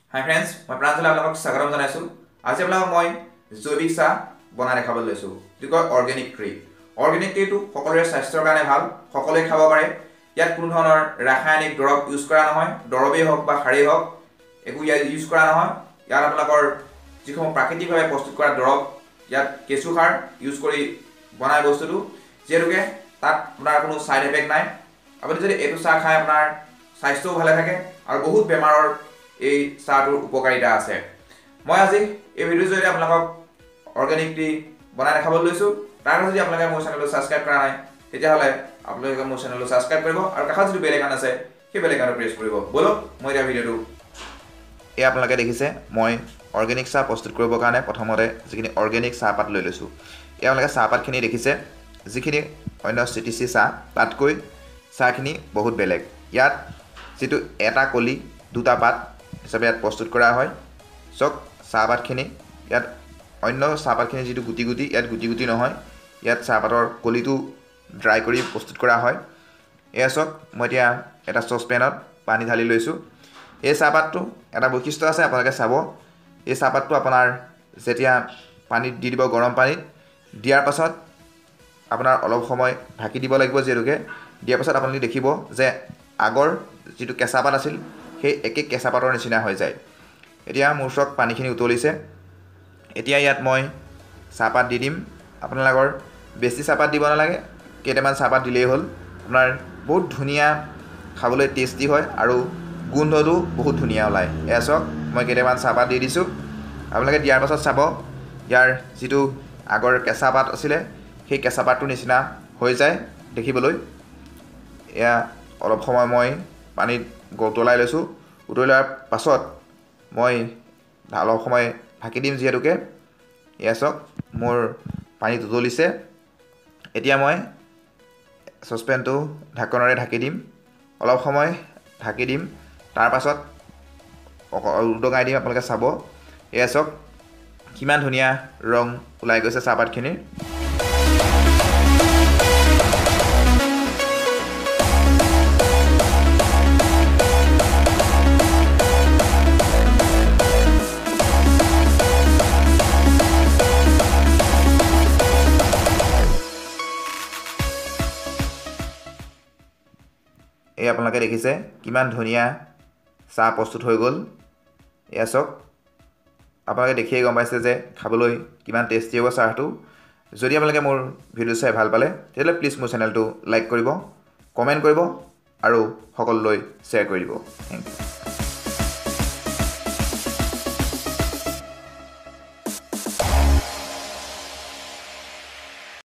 হাই friends, মই প্ৰাঞ্জলে আপোনালোকক স্বাগতম জনাইছোঁ। আজি আপোনালোকক মই জৈৱিক চাহ বনাই দেখাবলৈ লৈছোঁ, যিটো কয় অৰ্গেনিক টি। অৰ্গেনিক টিটো সকলোৰে স্বাস্থ্যৰ কাৰণে ভাল, সকলোৱে খাব পাৰে। ইয়াত কোনো ধৰণৰ ৰাসায়নিক দৰৱ ইউজ কৰা নহয়, দৰৱেই হওক বা সাৰেই হওক, একো ইয়াত ইউজ কৰা নহয়। ইয়াত আপোনালোকৰ যিসমূহ প্ৰাকৃতিকভাৱে প্ৰস্তুত কৰা দৰৱ, ইয়াত কেঁচু সাৰ ইউজ কৰি বনাই বস্তুটো, যিহেতুকে তাত আপোনাৰ কোনো ছাইড এফেক্ট নাই। আপুনি যদি এইটো চাহ খায় আপোনাৰ স্বাস্থ্যও ভালে থাকে আৰু বহুত বেমাৰৰ এই চাহটোৰ উপকাৰিতা আছে। মই আজি এই ভিডিঅ'ৰ জৰিয়তে আপোনালোকক অৰ্গেনিক টি বনাই দেখাবলৈ লৈছোঁ। তাৰ আগতে যদি আপোনালোকে মোৰ চেনেলটো ছাবস্ক্ৰাইব কৰা নাই, তেতিয়াহ'লে আপোনালোকে মোৰ চেনেলটো ছাবস্ক্ৰাইব কৰিব আৰু কাষত যিটো বেল আইকন আছে সেই বেল আইকনটো প্ৰেছ কৰিব। ব'লক মই এতিয়া ভিডিঅ'টো এই আপোনালোকে দেখিছে মই অৰ্গেনিক চাহ প্ৰস্তুত কৰিবৰ কাৰণে প্ৰথমতে যিখিনি অৰ্গেনিক চাহপাত লৈ লৈছোঁ। এই আপোনালোকে চাহপাতখিনি দেখিছে, যিখিনি অন্য CTC চাহ তাতকৈ চাহখিনি বহুত বেলেগ। ইয়াত যিটো এটা কলি দুটা পাত হিচাপে ইয়াত প্ৰস্তুত কৰা হয়। চাওক চাহপাতখিনি ইয়াত অন্য চাহপাতখিনি যিটো গুটি গুটি, ইয়াত গুটি গুটি নহয়, ইয়াত চাহপাতৰ কলিটো ড্ৰাই কৰি প্ৰস্তুত কৰা হয়। এয়া চাওক, মই এতিয়া এটা চচপেনত পানী ঢালি লৈছোঁ। এই চাহপাতটো এটা বৈশিষ্ট্য আছে, আপোনালোকে চাব। এই চাহপাতটো আপোনাৰ যেতিয়া পানীত দি দিব, গৰম পানীত দিয়াৰ পাছত আপোনাৰ অলপ সময় ঢাকি দিব লাগিব, যিহেতুকে দিয়াৰ পাছত আপোনালোকে দেখিব যে আগৰ যিটো কেঁচা পাত আছিল সেই একে কেঁচা পাতৰ নিচিনা হৈ যায়। এতিয়া মোৰ ওচৰত পানীখিনি উতলিছে। এতিয়া ইয়াত মই চাহপাত দি দিম। আপোনালোকৰ বেছি চাহপাত দিব নালাগে, কেইটামান চাহপাত দিলেই হ'ল। আপোনাৰ বহুত ধুনীয়া, খাবলৈ টেষ্টি হয় আৰু গোন্ধটো বহুত ধুনীয়া ওলায়। এয়া চাওক, মই কেইটামান চাহপাত দি দিছোঁ। আপোনালোকে দিয়াৰ পাছত চাব ইয়াৰ যিটো আগৰ কেঁচা পাত আছিলে সেই কেঁচা পাতটোৰ নিচিনা হৈ যায় দেখিবলৈ। এয়া অলপ সময় মই পানীত উতলাই লৈছোঁ। উতলোৱাৰ পাছত মই অলপ সময় ঢাকি দিম, যিহেতুকে এয়া চাওক মোৰ পানীত উতলিছে। এতিয়া মই চচপেনটো ঢাকনেৰে ঢাকি দিম, অলপ সময় ঢাকি দিম, তাৰপাছত উদঙাই দিম। আপোনালোকে চাব, এয়া চাওক কিমান ধুনীয়া ৰং ওলাই গৈছে চাহপাতখিনিৰ। এই আপোনালোকে দেখিছে কিমান ধুনীয়া চাহ প্ৰস্তুত হৈ গ'ল। এয়া চাওক, আপোনালোকে দেখিয়ে গম পাইছে যে খাবলৈ কিমান টেষ্টি হ'ব চাহটো। যদি আপোনালোকে মোৰ ভিডিঅ' চাই ভাল পালে, তেতিয়াহ'লে প্লিজ মোৰ চেনেলটো লাইক কৰিব, কমেণ্ট কৰিব আৰু সকলোলৈ শ্বেয়াৰ কৰি দিব। Thank U.